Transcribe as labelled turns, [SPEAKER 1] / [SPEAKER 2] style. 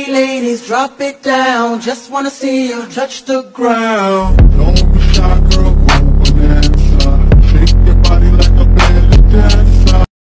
[SPEAKER 1] ladies, drop it down. Just wanna see you touch the ground.